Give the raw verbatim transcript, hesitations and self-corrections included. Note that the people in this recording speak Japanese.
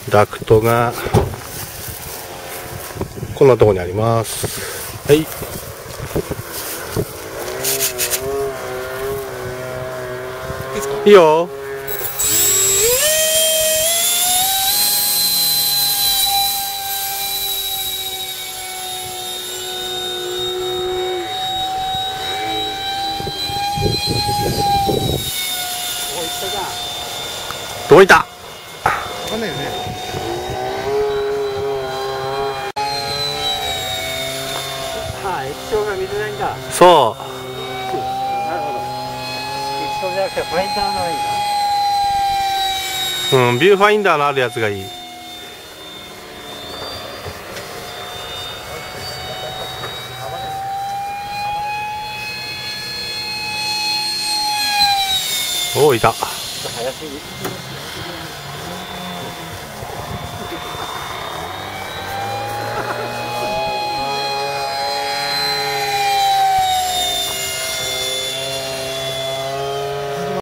ダクトがこんなところにあります。はい。いいよ。どこ行った？わかんないよね。ああ、液晶が見れないんだ。 そう。 なるほど。液晶じゃなくてファインダーの方がいいな。 うん、ビューファインダーのあるやつがいい。おお、いた。 早すぎ。